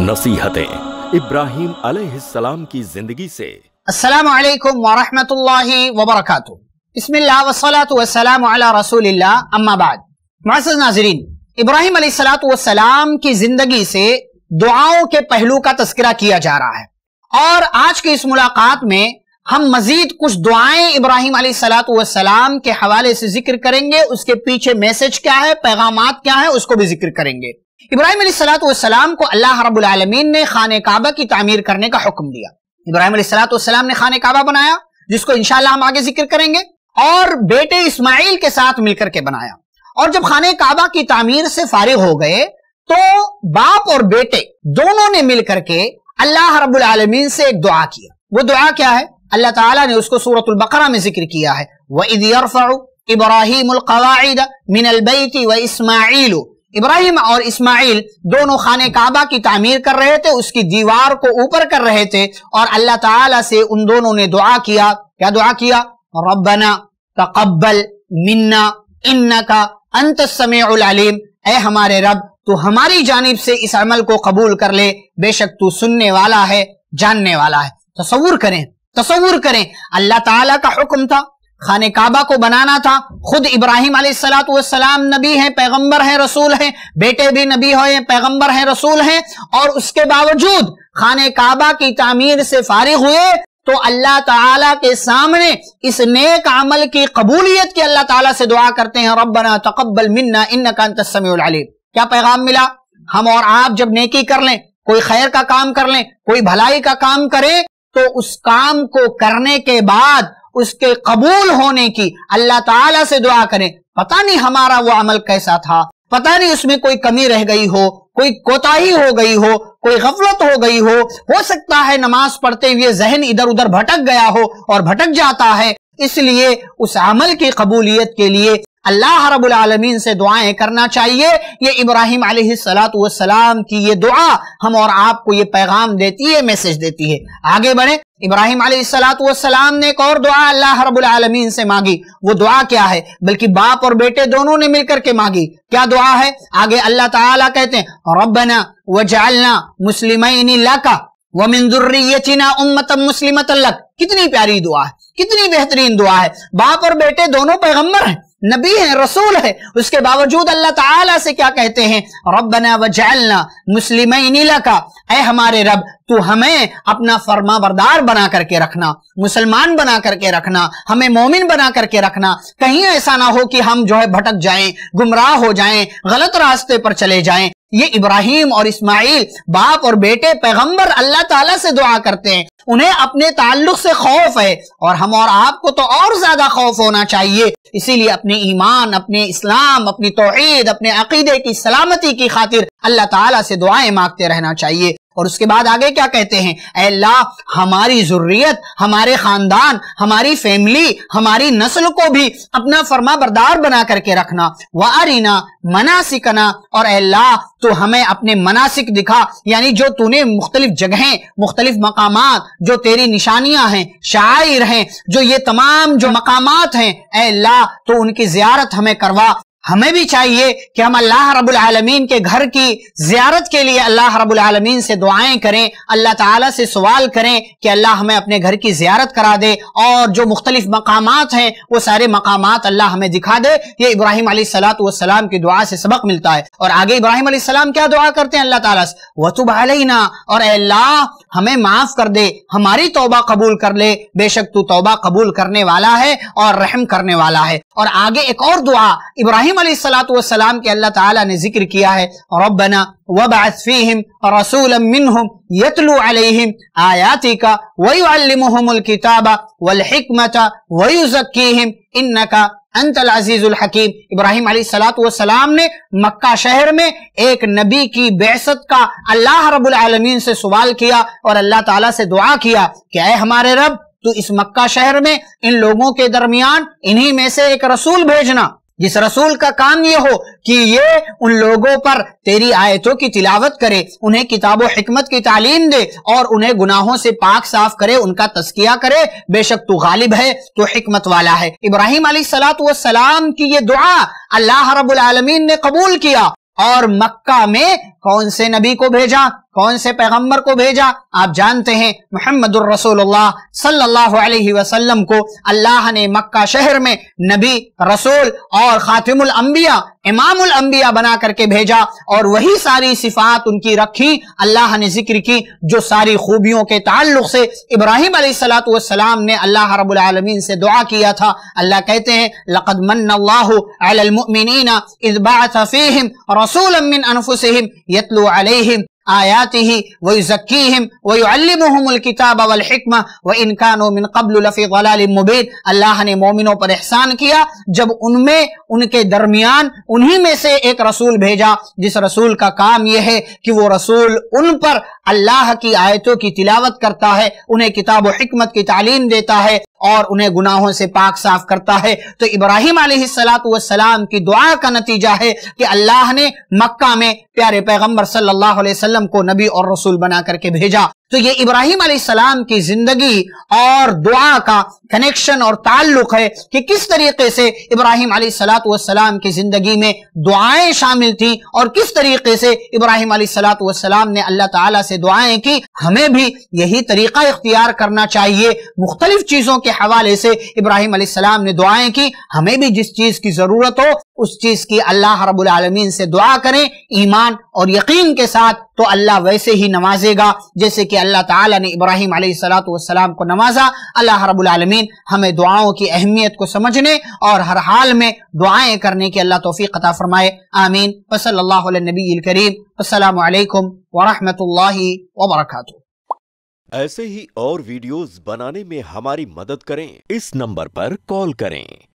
नसीहतें इब्राहीम अलैहिस्सलाम की जिंदगी से। अस्सलामु अलैकुम वरहमतुल्लाहि वबरकातुहू। बिस्मिल्लाह वस्सलातु वस्सलामु अला रसूलिल्लाह, अम्मा बाद। मुअज़्ज़ज़ नाज़रीन, इब्राहीम अलैहिस्सलातु वस्सलाम की जिंदगी से दुआओं के पहलू का तज़किरा किया जा रहा है और आज की इस मुलाकात में हम मजीद कुछ दुआएं इब्राहीम अलैहिस्सलातु वस्सलाम के हवाले से जिक्र करेंगे। उसके पीछे मैसेज क्या है, पैगामात क्या है, उसको भी जिक्र करेंगे। इब्राहीम अलैहिस्सलातु वस्सलाम को अल्लाह रब्बुल आलमीन ने खाने काबा की तामीर करने का हुक्म दिया। इब्राहीम अलैहिस्सलातु वस्सलाम ने खाने काबा बनाया, जिसको इंशाअल्लाह हम आगे जिक्र करेंगे, और बेटे इस्माइल के साथ मिलकर के बनाया। और जब खाने काबा की तामीर से फारिग हो गए तो बाप और बेटे दोनों ने मिलकर के अल्लाह रब्बुल आलमीन से एक दुआ किया। वो दुआ क्या है? अल्लाह ताला ने उसको सूरतुल बकरा में जिक्र किया है, वइज़ यरफ़उ इब्राहीमुल क़वाइद मिनल बैति व इस्माईलु। इब्राहिम और इस्माइल दोनों खाने काबा की तामीर कर रहे थे, उसकी दीवार को ऊपर कर रहे थे, और अल्लाह ताला से उन दोनों ने दुआ किया। क्या दुआ किया? रब्बना तक़ब्बल मिन्ना इन्नका अंतस समीउल अलीम। ऐ हमारे रब, तू हमारी जानिब से इस अमल को कबूल कर ले, बेशक तू सुनने वाला है, जानने वाला है। तसव्वुर करें, अल्लाह ताला का हुक्म था, खाने काबा को बनाना था। खुद इब्राहीम अलैहिस्सलातु वस्सलाम नबी हैं, पैगंबर हैं, रसूल हैं, बेटे भी नबी हैं, पैगंबर हैं, रसूल हैं, और उसके बावजूद खाने काबा की तामीर से फारिग हुए तो अल्लाह ताला के सामने इस नेक अमल की कबूलियत की अल्लाह ताला से दुआ करते हैं, रब्बना तक़ब्बल मिन्ना इन्नका अंतस समीउल अलीम। क्या पैगाम मिला? हम और आप जब नेकी कर लें, कोई खैर का काम कर लें, कोई भलाई का काम करें, तो उस काम को करने के बाद उसके कबूल होने की अल्लाह ताला से दुआ करें। पता नहीं हमारा वो अमल कैसा था, पता नहीं उसमें कोई कमी रह गई हो, कोई कोताही हो गई हो, कोई गफलत हो गई हो सकता है नमाज पढ़ते हुए जहन इधर उधर भटक गया हो और भटक जाता है। इसलिए उस अमल की कबूलियत के लिए अल्लाह रब्बुल आलमीन से दुआएं करना चाहिए। ये इब्राहीम अलैहिस्सलातु वस्सलाम की ये दुआ हम और आपको ये पैगाम देती है, मैसेज देती है। आगे बढ़े। इब्राहीम अलैहिस्सलातु वस्सलाम ने एक और दुआ अल्लाह रब्बुल आलमीन से मांगी। वो दुआ क्या है? बल्कि बाप और बेटे दोनों ने मिलकर के मांगी। क्या दुआ है? आगे अल्लाह ताला कहते हैं, रब्बना वजअलना मुस्लिमैनि लका व मिन ज़ुर्रिय्यतिना उम्मतन मुस्लिमतन लक। कितनी प्यारी दुआ है, कितनी बेहतरीन दुआ है। बाप और बेटे दोनों पैगंबर हैं, नबी हैं, रसूल है, उसके बावजूद अल्लाह ताला से क्या कहते हैं? रब्बना वजअलना मुस्लिमैनि लका। ऐ हमारे रब, तू हमें अपना फर्मा बरदार बना करके रखना, मुसलमान बना करके रखना, हमें मोमिन बना करके रखना। कहीं ऐसा ना हो कि हम जो है भटक जाएं, गुमराह हो जाएं, गलत रास्ते पर चले जाएं। ये इब्राहीम और इस्माइल बाप और बेटे पैगंबर अल्लाह ताला से दुआ करते हैं, उन्हें अपने ताल्लुक से खौफ है, और हम और आपको तो और ज्यादा खौफ होना चाहिए। इसीलिए अपने ईमान, अपने इस्लाम, अपनी तौहीद, अपने अकीदे की सलामती की खातिर अल्लाह ताला से दुआएं मांगते रहना चाहिए। और उसके बाद आगे क्या कहते हैं? ऐ अल्लाह, हमारी ज़ुर्रियत, हमारे खानदान, हमारी फैमिली, हमारी नस्ल को भी अपना फर्मा बरदार बना करके रखना। व अरिना मनासिकना, और ऐ अल्लाह, तो हमें अपने मनासिक दिखा, यानी जो तूने मुख्तलिफ जगहें, मुख्तलिफ मकामात, जो तेरी निशानियां हैं, शाइर हैं, जो ये तमाम जो मकामात हैं, ऐ अल्लाह, तो उनकी ज़ियारत हमें करवा। हमें भी चाहिए कि हम अल्लाह रब्बुल आलमीन के घर की ज़ियारत के लिए अल्लाह रब्बुल आलमीन से दुआएं करें, अल्लाह ताला से सवाल करें कि अल्लाह हमें अपने घर की ज़ियारत करा दे, और जो मुख्तलिफ मकामात हैं वो सारे मकामात अल्लाह हमें दिखा दे। ये इब्राहीम अलैहिस्सलातु वस्सलाम की दुआ से सबक मिलता है। और आगे इब्राहीम अलैहिस्सलाम क्या दुआ करते हैं अल्लाह ताला से? वतुब अलैना, और ऐ अल्लाह, हमें माफ कर दे, हमारी तौबा कबूल कर ले, बेशक तू तौबा कबूल करने वाला है और रहम करने वाला है। और आगे एक और दुआ इब्राहीम अलैहिस्सलातु वस्सलाम के अल्लाह ताला ने जिक्र किया है, रब्बना वबअस फीहिम रसूलन मिनहुम यतलू अलैहिम आयातिका व युअल्लिमुहुमुल किताबा वल हिकमता व युज़क्कीहिम इन्नका अंतल अजीजुल हकीम। इब्राहीम अलैहिस्सलातु वस्सलाम ने मक्का शहर में एक नबी की बेअसत का अल्लाह रब्बुल आलमीन से सवाल किया और अल्लाह ताला से दुआ किया कि ऐ हमारे रब, तो इस मक्का शहर में इन लोगों के दरमियान इन्हीं में से एक रसूल भेजना, जिस रसूल का काम ये हो कि ये उन लोगों पर तेरी आयतों की तिलावत करे, उन्हें किताब व हिकमत की तालीम दे और उन्हें गुनाहों से पाक साफ करे, उनका तस्किया करे। बेशक तू गालिब है, तू हिकमत वाला है। इब्राहीम अलैहिस्सलातु वस्सलाम की ये दुआ अल्लाह रब्बुल आलमीन ने कबूल किया और मक्का में कौन से नबी को भेजा? कौन से पैगंबर को भेजा? आप जानते हैं मुहम्मदुर रसूलुल्लाह सल्लल्लाहु अलैहि वसल्लम को अल्लाह ने मक्का शहर में नबी, रसूल और खातिमुल अंबिया, इमामुल अंबिया बना करके भेजा, और वही सारी सिफात उनकी रखी, अल्लाह ने जिक्र की जो सारी खूबियों के ताल्लुक से इब्राहिम अलैहिस्सलातु वस्सलाम ने अल्लाह रब्बुल आलमीन से दुआ किया था। अल्लाह कहते हैं लक़द मन्नल्लाहु अलल मुअमिनीना इज़ बअथ फ़ीहिम रसूलन मिन अनफुसिहिम यत्लू अलैहिम आयातिही व युज़क्कीहिम व युअल्लिमुहुमुल किताब वल हिक्मा व इन कानू मिन क़ब्लु लफ़ी ज़लालिम मुबीन। अल्लाह ने मोमिनों पर एहसान किया जब उनमें, उनके दरमियान उन्हीं में से एक रसूल भेजा, जिस रसूल का काम यह है कि वो रसूल उन पर अल्लाह की आयतों की तिलावत करता है, उन्हें किताब व हिकमत की तालीम देता है और उन्हें गुनाहों से पाक साफ करता है। तो इब्राहिम अलैहिस्सलातु वस्सलाम की दुआ का नतीजा है कि अल्लाह ने मक्का में प्यारे पैगंबर सल्लल्लाहु अलैहि वसल्लम को नबी और रसूल बना करके भेजा। तो ये इब्राहिम अलैहिस्सलाम की जिंदगी और दुआ का कनेक्शन और ताल्लुक है कि किस तरीके से इब्राहिम अलैहिस्सलातु वस्सलाम की जिंदगी में दुआएं शामिल थी और किस तरीके से इब्राहिम अलैहिस्सलातु वस्सलाम ने अल्लाह ताला से दुआएं की। हमें भी यही तरीका इख्तियार करना चाहिए। मुख्तलिफ चीजों के हवाले से इब्राहिम अलैहिस्सलाम ने दुआएं की, हमें भी जिस चीज की जरूरत हो उस चीज की अल्लाह रब्बुल आलमीन से दुआ करें ईमान और यकीन के साथ, तो अल्लाह वैसे ही नवाजेगा जैसे कि अल्लाह ताला ने इब्राहिम अलैहिस्सलातु वस्सलाम को नवाजा। अल्लाह रब्बुल आलमीन हमें दुआओं की अहमियत को समझने और हर हाल में दुआएं करने की अल्लाह तौफीक अता फरमाए। आमीन। वसल्लल्लाहु अला नबील करीम। अस्सलामु अलैकुम व रहमतुल्लाहि व बरकातुहू। ऐसे ही और वीडियोस बनाने में हमारी मदद करें, इस नंबर पर कॉल करें।